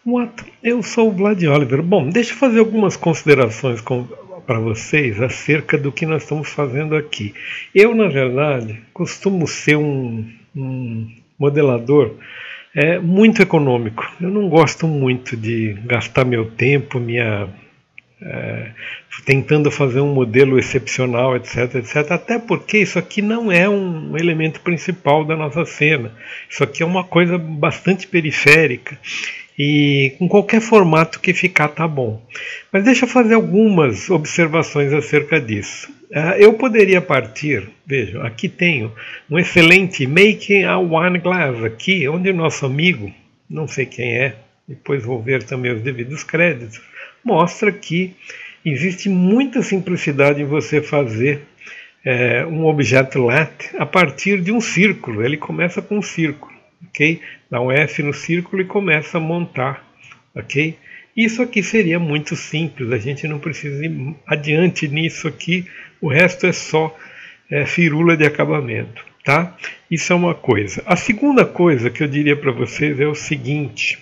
What? Eu sou o Vlad Oliver. Bom, deixa eu fazer algumas considerações para vocês acerca do que nós estamos fazendo aqui. Eu, na verdade, costumo ser um modelador muito econômico. Eu não gosto muito de gastar meu tempo, tentando fazer um modelo excepcional, etc, etc. Até porque isso aqui não é um elemento principal da nossa cena. Isso aqui é uma coisa bastante periférica e com qualquer formato que ficar tá bom. Mas deixa eu fazer algumas observações acerca disso. Eu poderia partir, vejam, aqui tenho um excelente Making a Wine Glass aqui, onde o nosso amigo, não sei quem é, depois vou ver também os devidos créditos, mostra que existe muita simplicidade em você fazer um objeto LAT a partir de um círculo. Ele começa com um círculo, ok? Dá um F no círculo e começa a montar, ok? Isso aqui seria muito simples, a gente não precisa ir adiante nisso aqui, o resto é só firula de acabamento, tá? Isso é uma coisa. A segunda coisa que eu diria para vocês é o seguinte,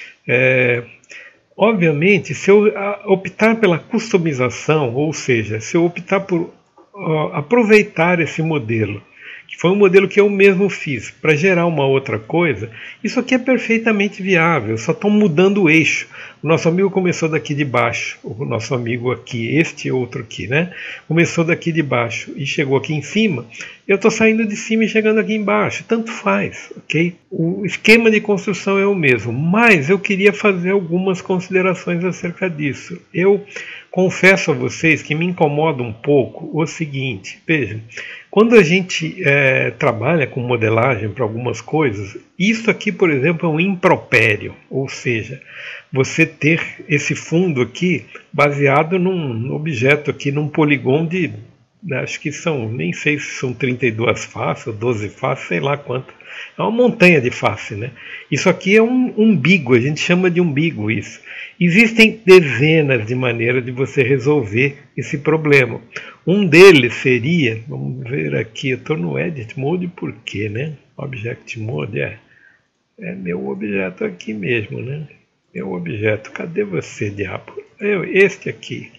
obviamente, se eu optar pela customização, ou seja, se eu optar por aproveitar esse modelo, que foi um modelo que eu mesmo fiz, para gerar uma outra coisa, isso aqui é perfeitamente viável, só estou mudando o eixo. O nosso amigo começou daqui de baixo, o nosso amigo aqui, este outro aqui, né? Começou daqui de baixo e chegou aqui em cima, eu estou saindo de cima e chegando aqui embaixo, tanto faz, ok? O esquema de construção é o mesmo, mas eu queria fazer algumas considerações acerca disso. Eu confesso a vocês que me incomoda um pouco o seguinte, vejam, quando a gente trabalha com modelagem para algumas coisas, isso aqui, por exemplo, é um impropério, ou seja, você ter esse fundo aqui baseado num objeto aqui, num polígono de, acho que são, nem sei se são 32 faces ou 12 faces, sei lá quanto. É uma montanha de face, né? Isso aqui é um umbigo, a gente chama de umbigo isso. Existem dezenas de maneiras de você resolver esse problema. Um deles seria, vamos ver aqui, eu estou no Edit Mode por quê, né? Object Mode é meu objeto aqui mesmo, né? Meu objeto, cadê você, diabo? Este aqui.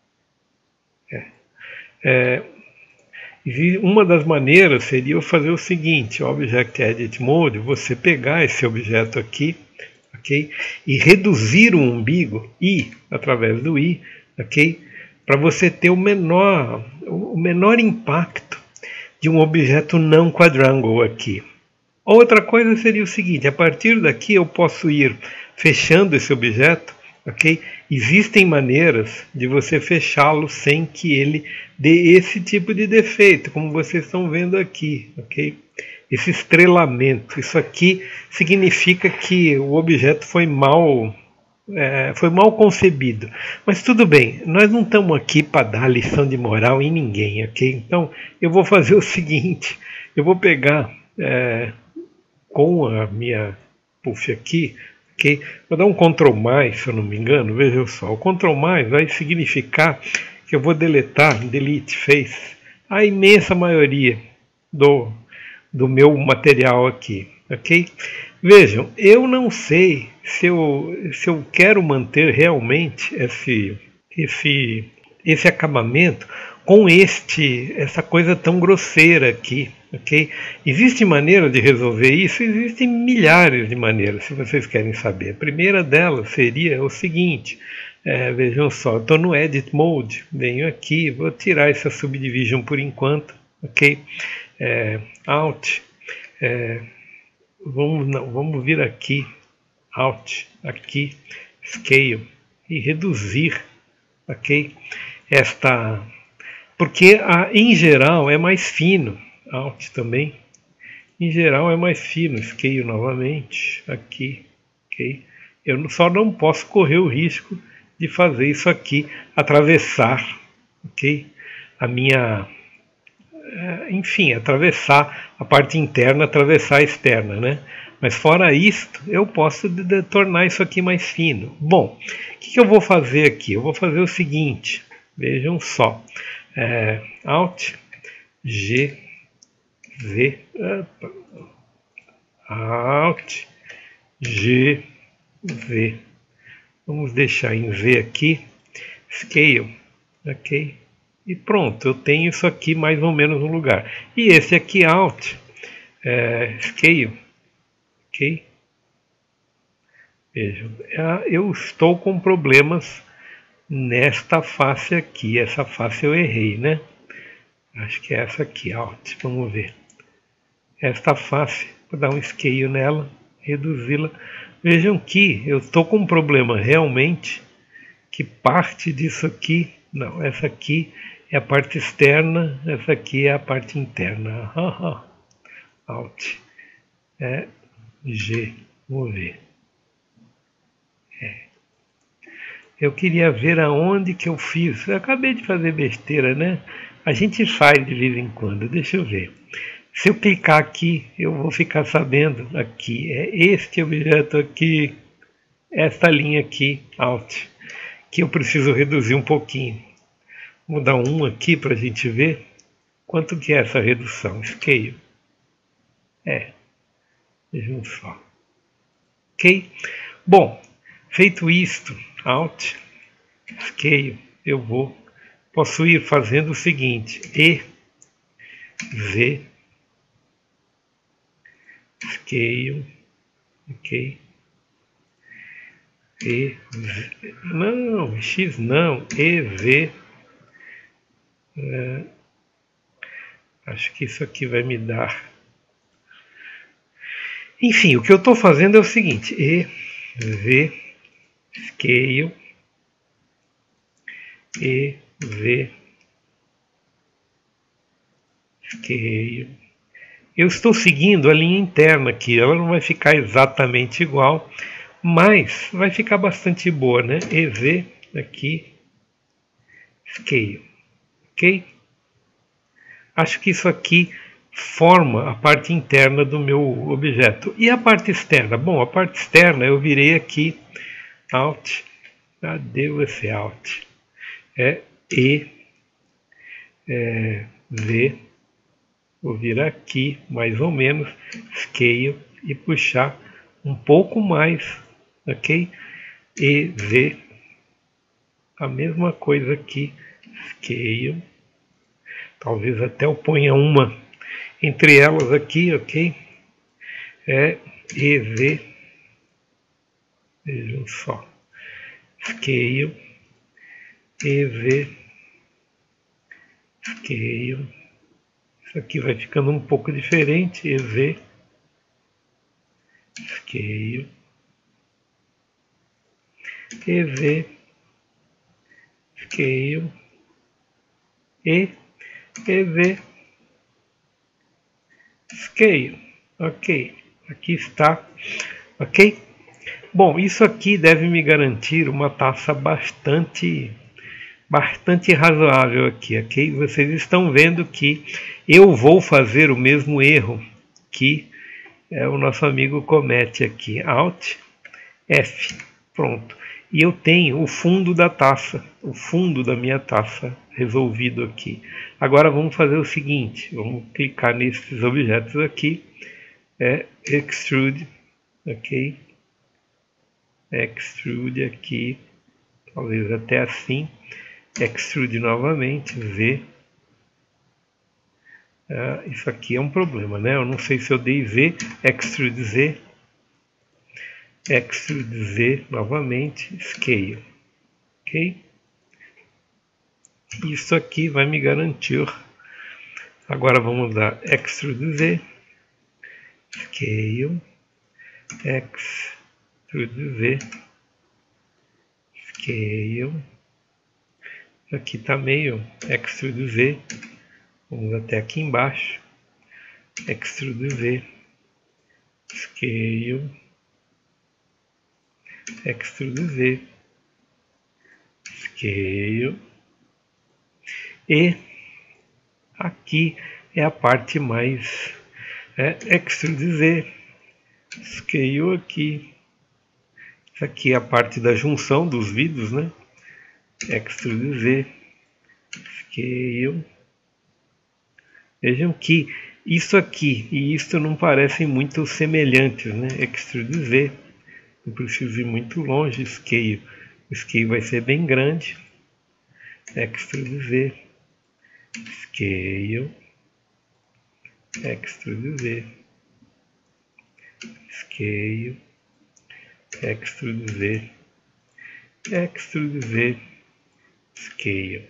Uma das maneiras seria eu fazer o seguinte, Object Edit Mode, você pegar esse objeto aqui, ok? E reduzir o umbigo, I, através do I, ok? Para você ter o menor impacto de um objeto não quadrangle aqui. Outra coisa seria o seguinte, a partir daqui eu posso ir fechando esse objeto, ok? Existem maneiras de você fechá-lo sem que ele dê esse tipo de defeito, como vocês estão vendo aqui, ok? Esse estrelamento, isso aqui significa que o objeto foi mal concebido. Mas tudo bem, nós não estamos aqui para dar lição de moral em ninguém, ok? Então eu vou fazer o seguinte, eu vou pegar com a minha puff aqui, ok? Vou dar um Ctrl+, se eu não me engano, veja só, o Ctrl+, vai significar que eu vou deletar, delete, face, a imensa maioria do meu material aqui, ok? Vejam, eu não sei se eu quero manter realmente esse acabamento com essa coisa tão grosseira aqui, ok? Existe maneira de resolver isso? Existem milhares de maneiras, se vocês querem saber. A primeira delas seria o seguinte, vejam só, estou no Edit Mode, venho aqui, vou tirar essa Subdivision por enquanto, ok? Alt, vamos vir aqui, Alt, aqui, Scale, e reduzir, ok? Porque em geral é mais fino, Alt também, em geral é mais fino, Scale novamente, aqui, ok? Eu só não posso correr o risco de fazer isso aqui, atravessar, ok? Enfim, atravessar a parte interna, atravessar a externa, né? Mas fora isto, eu posso tornar isso aqui mais fino. Bom, o que eu vou fazer aqui? Eu vou fazer o seguinte, vejam só, Alt, G, V, Alt, G, V, Vamos deixar em Z aqui, Scale, ok? E pronto, eu tenho isso aqui mais ou menos no lugar. E esse aqui, Alt, Scale, ok? Vejam, eu estou com problemas nesta face aqui. Essa face eu errei, né? Acho que é essa aqui, Alt. Vamos ver. Esta face, vou dar um scale nela, reduzi-la. Vejam que eu estou com um problema realmente, que parte disso aqui, não, essa aqui é a parte externa, essa aqui é a parte interna. Alt. G. Vamos ver. Eu queria ver aonde que eu fiz. Eu acabei de fazer besteira, né? A gente faz de vez em quando. Deixa eu ver. Se eu clicar aqui, eu vou ficar sabendo aqui. É este objeto aqui, esta linha aqui, Alt, que eu preciso reduzir um pouquinho. Vou dar um aqui para a gente ver quanto que é essa redução. Scale. Vejam só. Ok? Bom, feito isto, Alt, Scale, posso ir fazendo o seguinte, Z, Scale, ok, não, X não, EV, acho que isso aqui vai me dar, enfim, o que eu estou fazendo é o seguinte, EV, Scale, EV, Scale. Eu estou seguindo a linha interna aqui, ela não vai ficar exatamente igual, mas vai ficar bastante boa, né? EV aqui, Scale, ok? Acho que isso aqui forma a parte interna do meu objeto. E a parte externa? Bom, a parte externa eu virei aqui, Alt, cadê esse Alt? V, vou vir aqui mais ou menos, Scale e puxar um pouco mais, ok? EV, a mesma coisa aqui, Scale, talvez até eu ponha uma entre elas aqui, ok? EV, vejam só, Scale, EV, Scale, isso aqui vai ficando um pouco diferente, EV, Scale, EV, Scale, EV, Scale, ok, aqui está, ok? Bom, isso aqui deve me garantir uma taxa bastante razoável aqui, ok? Vocês estão vendo que eu vou fazer o mesmo erro que o nosso amigo comete aqui. Alt, F, pronto. E eu tenho o fundo da taça, o fundo da minha taça resolvido aqui. Agora vamos fazer o seguinte, vamos clicar nesses objetos aqui, Extrude, ok? Extrude aqui, talvez até assim. Extrude novamente, Z. Isso aqui é um problema, né? Eu não sei se eu dei Z, Extrude Z. Extrude Z novamente, Scale. Ok? Isso aqui vai me garantir. Agora vamos dar Extrude Z. Scale. Extrude Z. Scale. Aqui está meio Extrude Z. Vamos até aqui embaixo. Extrude Z. Scale. Extrude Z. Scale. E aqui é a parte mais Extrude Z. Scale aqui. Isso aqui é a parte da junção dos vidros, né? Extrude Z. Scale. Vejam que isso aqui e isso não parecem muito semelhantes, né? Extrude Z. Não preciso ir muito longe, Scale. O scale vai ser bem grande. Extrude Z. Scale. Extrude Z. Scale. Extrude Z. Extrude Z. Scale.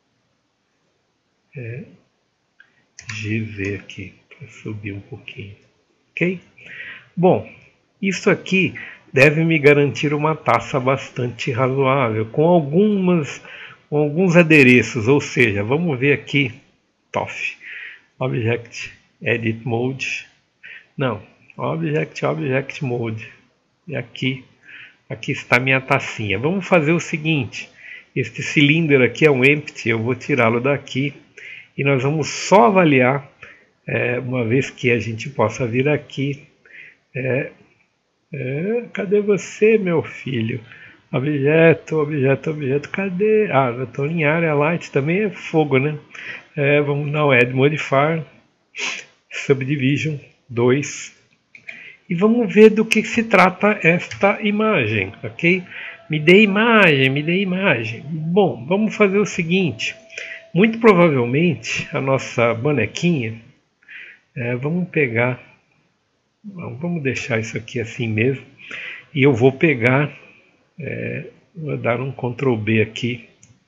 GZ aqui, para subir um pouquinho. Ok? Bom, isso aqui deve me garantir uma taça bastante razoável, com alguns adereços, ou seja, vamos ver aqui, TOF, Object Edit Mode, não, Object Mode, e aqui está minha tacinha. Vamos fazer o seguinte, este cilindro aqui é um empty, eu vou tirá-lo daqui, e nós vamos só avaliar, uma vez que a gente possa vir aqui, cadê você, meu filho? Objeto, cadê? Ah, eu estou em área light, também é fogo, né? Vamos dar o Add Modifier, Subdivision 2, e vamos ver do que se trata esta imagem, ok? Me dê imagem. Bom, vamos fazer o seguinte, muito provavelmente a nossa bonequinha, vamos pegar, vamos deixar isso aqui assim mesmo, e eu vou pegar, vou dar um Ctrl B aqui,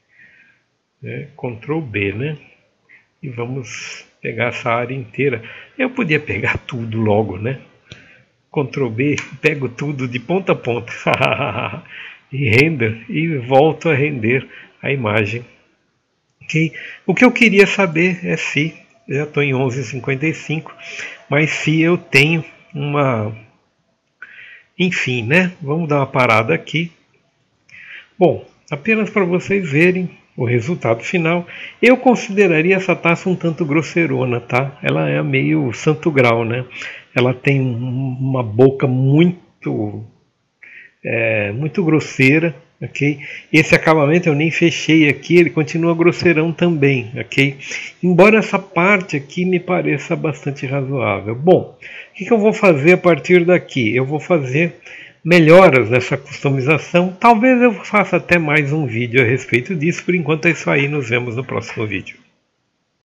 Ctrl B, né? E vamos pegar essa área inteira. Eu podia pegar tudo logo, né? Ctrl B, pego tudo de ponta a ponta e render, e volto a render a imagem. Okay? O que eu queria saber é se, já estou em 11:55, mas se eu tenho uma... Enfim, né? Vamos dar uma parada aqui. Bom, apenas para vocês verem o resultado final. Eu consideraria essa taça um tanto grosseirona, tá? Ela é meio santo grau, né? Ela tem uma boca muito grosseira, ok? Esse acabamento eu nem fechei aqui, ele continua grosseirão também, ok? Embora essa parte aqui me pareça bastante razoável. Bom, o que eu vou fazer a partir daqui? Eu vou fazer melhoras nessa customização. Talvez eu faça até mais um vídeo a respeito disso. Por enquanto é isso aí, nos vemos no próximo vídeo.